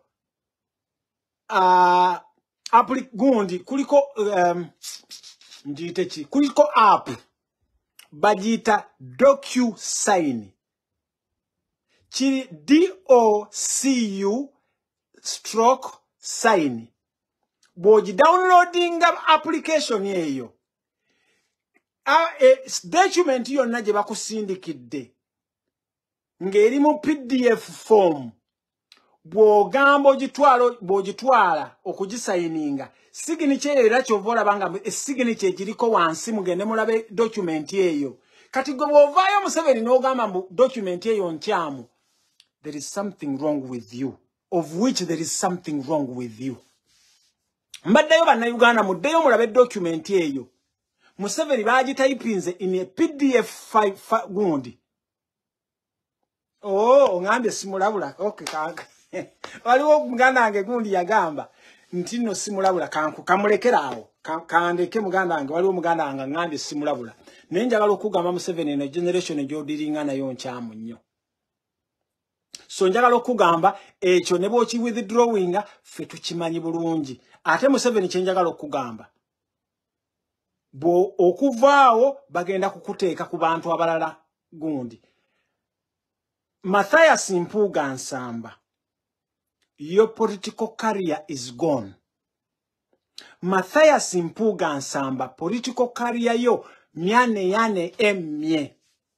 uh, apli gundi kuliko um, njite ki kuliko app bagita DocuSign. Kiri D O C U stroke sign. Boji downloading application yeyo. A e, document yonna gye bakusindikidde ng'eri mu P D F form. Bw'ogamba ogitwala bw'ogitwala okugisayininga signature era kyova olabanga signature giriko wansi mugende mulabe document eyo. Kati gwe bw'ovaayo Museveni n'ogamba mbu document eyo nkyamu, there is something wrong with you, of which there is something wrong with you. Mbaddeyo bannayuganda muddeyo mulabe document eyo. Museveni baagitayipinze in a P D F gundi. Oh, ngambye simulabula. Okay, kanka. Waliwo muganda wange gundi yagamba nti nno simulabula kanku kamulekera awo. Kandeke muganda wange waliwo muganda wange ngambye simulabula. Naye njagala okugamba Museveni ne generation gy'odiringa nayo nkyamu nnyo. So njagala okugamba ekyo ne bw'oki withdrawinga ffe tukimanyi bulungi. Ate Museveni kye njagala okugamba bo okuvaawo bagenda kukuteeka ku bantu abalala gundi. Mathias Mpuuga Nsamba, your political career is gone. Matthias Mpuga Nsamba political career yo myane yane emye.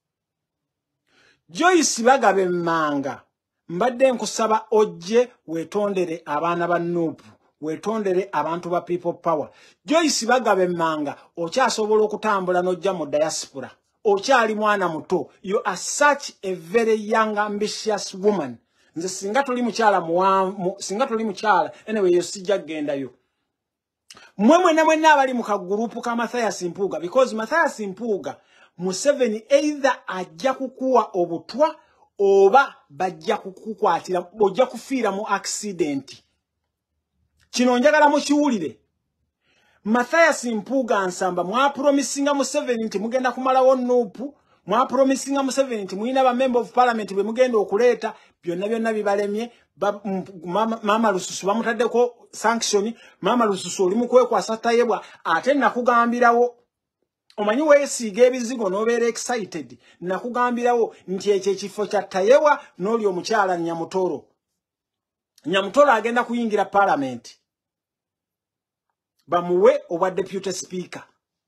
Joyce Bagabe Manga mbadde nkusaba ojje wetondere abaana ba Nuupu, wetondere abantu ba people power. Joyce Bagabe Manga okyasobola okutambula n'ojja mu diaspora. Okyali mwana muto. You are such a very young ambitious woman. Nze singa tuli mukyala mu singa tuli mukyala anyway yo sijja genda yo. Mwemwe na mwenna abali mu kagurupu ka Matthias Mpuga because Matthias Mpuga Museveni either ajja kukuwa obutwa oba bajja kukukwatira ojja kufiira mu accident. Kino njagala mukiwulire. Matthias Mpuga Nsamba mwa promisinga Museveni nti mugenda kumalawo Nuupu, mwa promisinga Museveni nti muina ba member of parliament be mugenda okuleeta byonna byonna bibalemye. Mama, mama Lususu bamutaddeko sanction. Mama Lususu oli mukwekwasa Tayebwa ate nakugambirawo omanyi weesiga ebizigo nobeera excited. Nakugambirawo nti ekyo ekifo kya Tayebwa n'oli omukyala Nyamutoro. Nyamutoro agenda kuyingira parliament. Bamuwe obwa deputy speaker.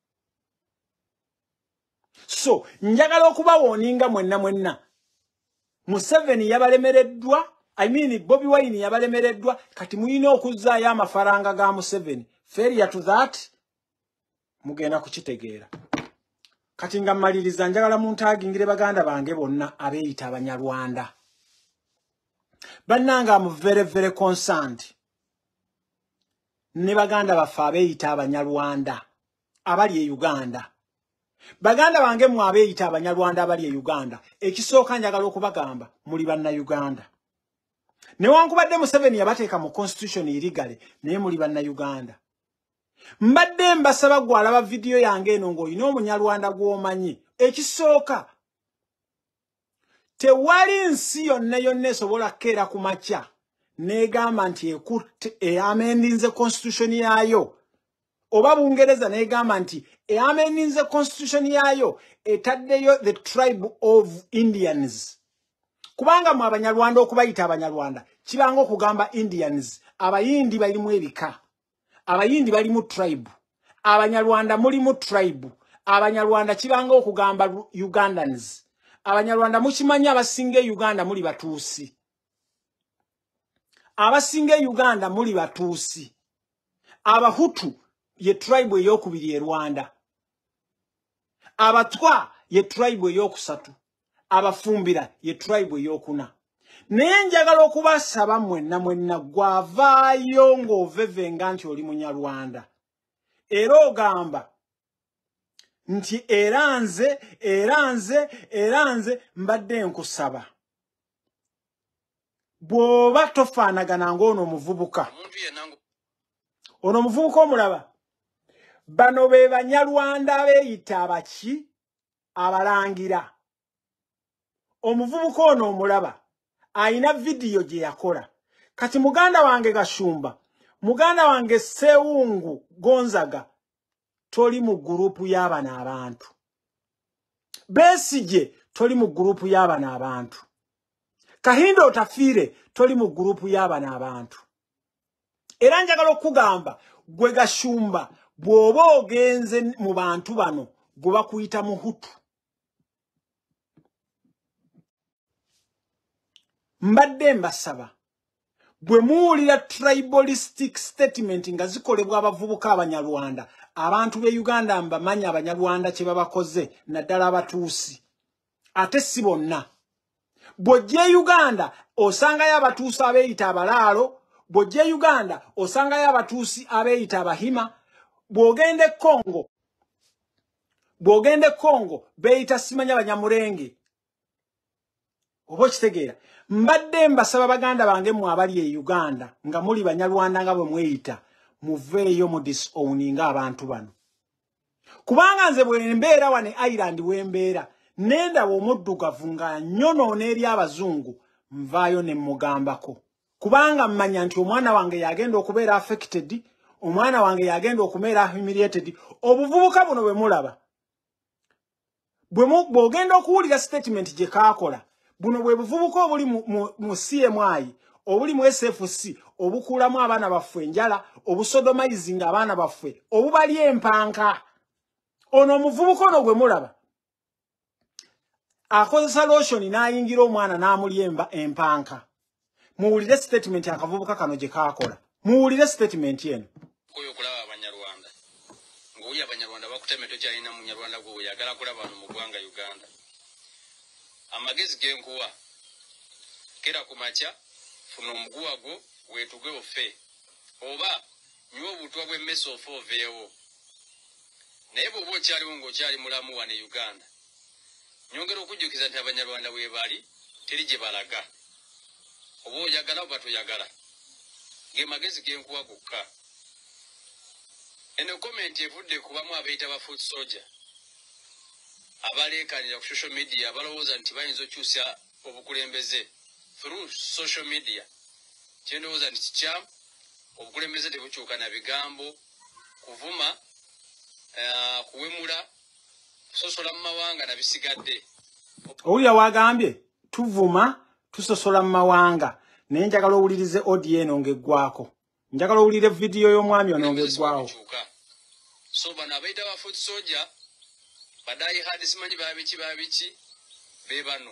So njagala okubawoninga mwenna mwenna. Museveni yabalemereddwa. I mean Bobby Wine yabalemereddwa kati muyina okuzaayo amafaranga ga Museveni. Failure to that mugenda kukitegeera. Kati nga mmaliriza njagala muntagingire baganda bange bonna abeeyita Abanyarwanda. Bannanga am very very concerned. Ne baganda baffe abeeyita Abanyarwanda abali e Uganda. Baganda bange mu abeeyita Abanyarwanda abali e Uganda. Ekisooka njagala okubagamba muli banna Uganda. Newankubadde Museveni yabateeka mu constitution illegally naye muli banna Uganda. Mbadde mbasaba gwe alaba video yange eno ng'olina Omunyarwanda gw'omanyi. Ekisooka tewali nsi yonna yonna esobola kkeera ku makya n'egamba nti ekutte eyamendinze constitution yaayo. Oba Bungereza n'egamba nti eyamendinze constitution yaayo etaddeyo the tribe of Indians. Kubanga mu Abanyarwanda okubayita Abanyarwanda kibanga okugamba Indians. Abayindi bali mu ebika. Abayindi bali mu tribe. Abanyarwanda muli mu tribe. Abanyarwanda kibanga okugamba Ugandans. Abanyarwanda mukimanya abasinga Uganda muli Batuusi. Abasinga Uganda muli Batuusi. Abahutu ye tribe ey'okubiri e Rwanda. Abatwa ye tribe ey'okusatu. Abafumbira ye tribe ey'okuna. Naye njagala okubasaba mwenna mwenna gwavaayo ng'ovevenga nti oli Munyarwanda. Era ogamba nti era nze, era nze, era nze mbadde nkusaba. Bw'oba tofaanagana ng'ono omuvubuka. Ono omuvubuka omulaba. Bano be Banyarwanda abeeyita abaki abalangira. Omuvubuka ono omulaba. Aina video gye yakola. Kati muganda wange Gashumba, muganda wange Sewungu Gonzaga, toli mu gurupu y'abana abantu. Besigye toli mu gurupu y'abana abantu. Kahindo Otafiire toli mu gurupu y'abana abantu. Era njagala okugamba gwe Gashumba bw'oba ogenze mu bantu bano gwe bakuyita Muhutu. Mbadde mbasaba bwe muwulira tribalistic statement nga zikolebwa abavubuka Abanyarwanda, abantu be Uganda mbamanya Abanyarwanda kye babakoze naddala Abatuusi ate si bonna. Bw'ojja Uganda osangayo Abatuusi abeeyita Abalaalo, bw'ojja Uganda osangayo Abatuusi abeeyita Abahima, bw'ogenda e Congo bw'ogenda e Congo beeyita simanya Banyamulenge. Oba okitegeera. Mbadde mbasaba baganda bange mu abali e Uganda nga muli Banyarwanda nga bwe mweyita muveeyo mu disowninga abantu bano. Kubanga nze bwe mbeera wane Ireland we mbeera nenda omuddugavu nga nyonoona eri Abazungu nvaayo ne mmugambako. Kubanga mmanya nti omwana wange yagenda okubeera affected, omwana wange yagenda okubeera humiliated. Obuvubuka buno bwe mulaba. Bwe bw'ogenda okuwulira statement gye kaakola. Buno bwe buvubuka obuli mu C M I, obuli mu S F C, obukulamu abaana baffe njala obusodomizing abaana baffe obubali empanka ono omuvubuka ono gwe mulaba akozesa lotion n'ayingira omwana n'amulyemba empanka muwulire statement akavubuka kano gye kaakola muwulire statement yeno koyo kulaba abanyarwanda ng'oli abanyarwanda bakutemeto kyalina munyarwanda gwe oyagala kulaba wano mu ggwanga Uganda amagezi genkuwa kera kumaca funa omuguwa gwo weetuge ofe oba nywa obutwa bw'emmese ofe oveewo naye bw'oba okyaliwo ng'okyali mulamu wano e Uganda nyongera okujjukiza nti abanyarwanda bwe bali teri gye balaga oba oyagala oba toyagala ge magezi genkuwa gokka eno komenti evudde ku bamu abayita ba foot soldier abaleekanira ku social media abalowooza nti bayinza okyusa obukulembeze through social media kyendowooza nti kikyamu obukulembeze tebukyuka na bigambo kuvuma uh, kuwemula kusosola mu mawanga na bisigadde owulira wagambye tuvuma tusosola mu mawanga naye njagala owulirize audio eno ng'eggwako njagala owulire vidiyo y'omwami ono ng'eggwawo so bano abayita ba foot soldier badayi hadi simanyi babiki babiki be bano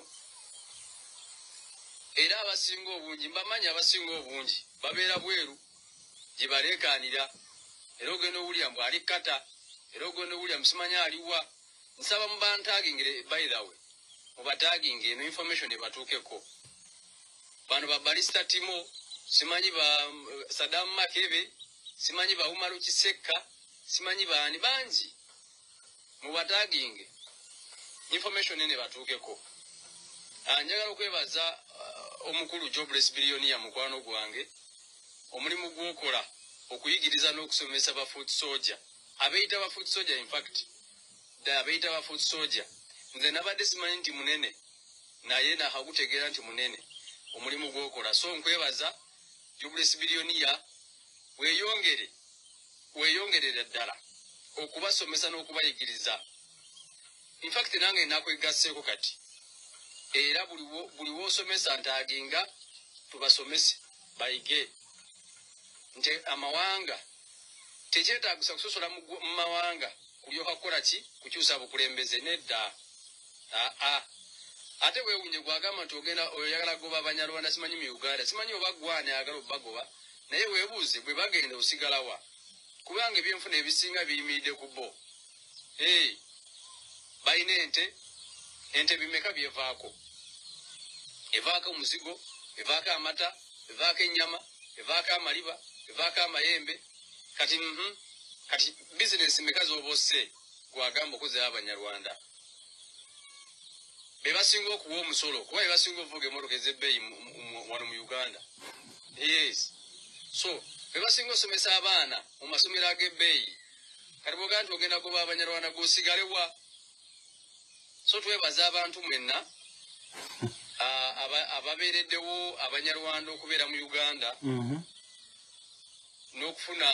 era abasinga obungi mbamanyi abasinga obungi babeera bweru gye baleekaanira era ogenda owulira mbu ali kata era ogenda owulira musimanyi aliwa nsaba mubantagingire by the way mubataginge eno information ebatuukeko bano ba Balista Timo simanyi ba Saddam Makebe simanyi ba Umaru Kisekka simanyi baani bangi mubataginge information ene batuukeko njagala okwebaza uh, omukulu Jobless Billionaire mukwano gwange omulimu gw'okola okuyigiriza n'okusomesa ba foot soldier abeeyita ba foot soldier in fact da abeeyita ba foot soldier nze nabadde simanyi nti munene naye nahagutegeera nti munene omulimu gw'okola so nkwebaza Jobless Billionaire weeyongere weeyongerera ddala okubasomesa n'okubayigiriza in fact nange nakwegasseeko kati era buli w'osomesa ntaaginga tubasomese bayige nti amawanga tekyetaagisa kusosola mu mawanga kulyoka kukola ki kukyusa bukulembeze nedda aa ate weewunye gwagamba nti ogenda oyagala goba abanyarwanda simanyi mu Uganda simanyi oba gwane ayagala obbagoba naye weebuuze bwe bagenda osigalawa kubanga ebyenfuna ebisinga biyimiridde ku bo hey, balina ente ente bimeka byevaako evaako omuzigo evaako amata evaako ennyama evaako amaliba evaako amayembe kati mm -hmm, kati bizinesi meka z'obosse gwagamba okozesa abanyarwanda be basinga okuwa omusolo kuba be basinga ovuga emmotoka ez'ebbeeyi wano mu Uganda yes so be basinga osomesa abaana mu masomero ag'ebbeeyi kati bw'ogamba nti ogenda goba abanyarwanda g'osigalewa so twebaza abantu mwenna ababeereddewo abanyarwanda okubeera mu Uganda n'okufuna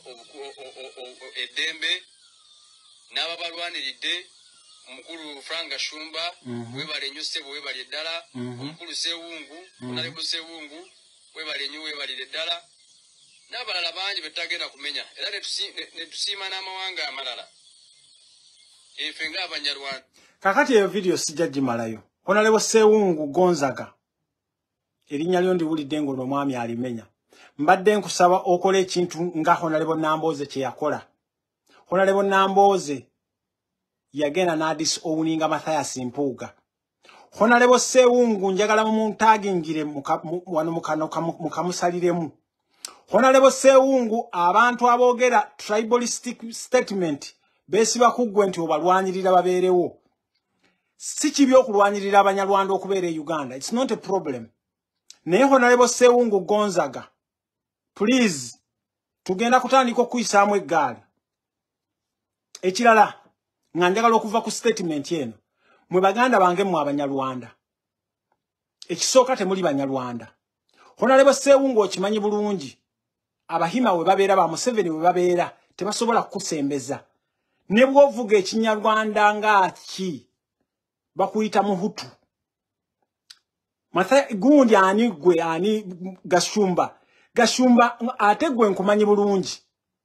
eddembe n'ababalwaniridde omukulu Frank Gashumba webale nnyo ssebo webale eddala omukulu Sewungu onalebo Sewungu webale nnyo webalire eddala n'abalala bangi betagenda kumenya era netusiima n'amawanga amalala efe ng'abanyarwanda kakati eyo video sijja gimalayo onalebo Sewungu Gonzaga erinnya lyo ndiwulidde ng'ono omwami alimenya mbadde nkusaba okola ekintu nga Honalebo Nambooze kye yakola Honalebo Nambooze yagenda n'adis owuninga Mathias Mpuuga Honalebo Sewungu njagala mumuntagingire wano mukamusaliremu Honalebo Sewungu abantu aboogera tribalistic statement beesiba kuggwe nti obalwanirira babeerewo si kibi okulwanirira abanyarwanda okubeera e Uganda it's not a problem naye Honalebo Sewungu Gonzaga please tugenda kutandika okuyisaamu eggaali ekirala nga njagala okuva ku statement eno mwe baganda bange mu abanyarwanda ekisooka temuli banyarwanda Honalebo Sewungu okimanyi bulungi abahima we babeera ba Museveni we babeera tebasobola kukusembeza ne bw'ovuga ekinyarwanda ngaki bakuyita muhutu Matha gundi ani gwe ani Gashumba Gashumba ate gwe nkumanyi bulungi.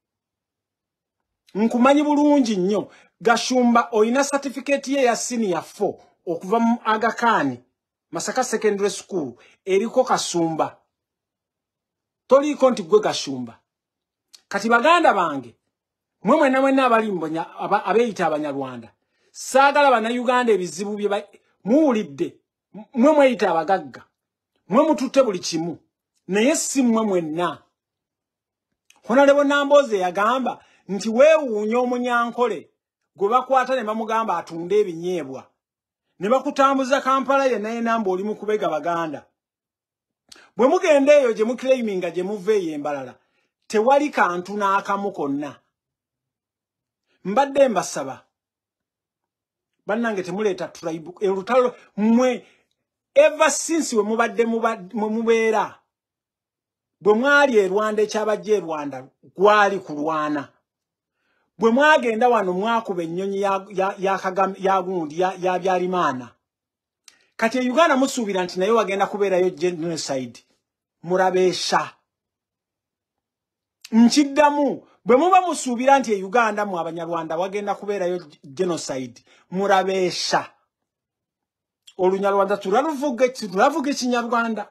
Nkumanyi bulungi nnyo. Gashumba oyina certificate ye ya senior four okuva mu Aga Khan Masaka Secondary School eriko Kasumba. Toliko nti gwe Gashumba. Kati baganda bange mwe mwe namwe nabalimbonya abeeyita abanyarwanda. Saagala bana Uganda ebizibu bye muwulidde. Mwe mweyita abagagga. Mwe mututte buli kimu. Naye si mwe mwenna. Honorable Namboze yagamba nti weewuunya omunyankole gwe bakwata ne bamugamba atunde ebinyeebwa. Ne bakutambuza Kampala ye naye namba oli mu kubega baganda. Bwe mugenda eyo gye muclaiminga gye muveeyo embalala. Tewali kantu n'akamu konna. Mbadde mbasaba. Bannange temuleeta tribe erutalo mwe ever since we mubadde mubeera. Bwe mwali e Rwanda ekyabajja e Rwanda gwali kulwana. Bwe mwagenda wano mwakuba ennyonyi ya ya ya Kagame ya gundi ya, ya Byarimana. Kati e Uganda musuubira nti nayo wagenda kubeerayo genocide. Murabeesha. Nkiddamu bwe muba musuubira nti e Uganda mu abanyarwanda wagenda kubeerayo genocide. Murabeesha. Olunyarwanda turavuga turavuga ekinyarwanda.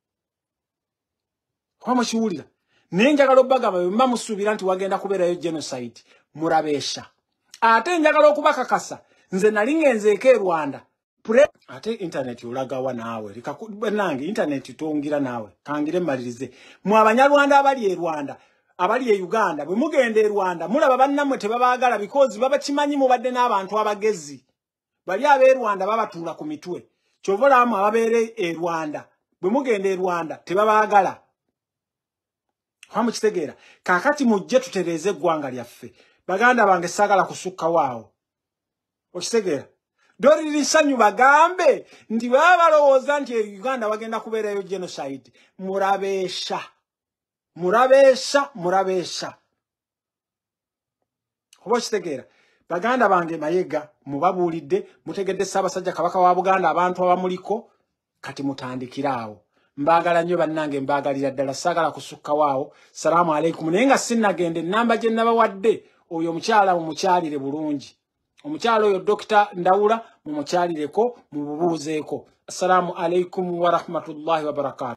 Kwa mshuulira. Nenjagala obagamba bwe musuubira nti wagenda kubeerayo genocide. Murabeesha. Ate njagala okubakakasa nze nali ngenzeeko e Rwanda. Ate internet olagawa naawe leka nange internet tongira naawe kangire malirize mu abanyarwanda abali e Rwanda abali e Uganda bwe mugenda e Rwanda mulaba bannamwe tebabaagala because baba kimanyi mubadde n'abantu abagezi bali abe Rwanda babatula ku mitwe kyovola amu ababeere e Rwanda bwe mugenda e Rwanda tebabaagala hamu kitegeera kakati mujje tutereze gwanga lyaffe baganda bange sagala kusukka wao okitegeera Dori lisanyu bagambe ndi babalowooza nti Uganda wagenda kubeerayo genocide. Murabeesha. Murabeesha, murabeesha. Oba kitegeera. Baganda bange mayega mubabuulidde mutegedde Ssaabasajja Kabaka wa Buganda abantu abamuliko kati mutandikiraawo. Mbaagala nnyo bannange mbaagalira ddala saagala kusukka waawo. Salaamu alaykum. Naye nga sinnagende nnamba gye nabawadde oyo omukyala mumukyalire bulungi. Omukyalo oyo Dokita Ndawula mumukyalireko mububuuzeeko. Assalamu alaikum wa rahmatullahi wa barakatuh.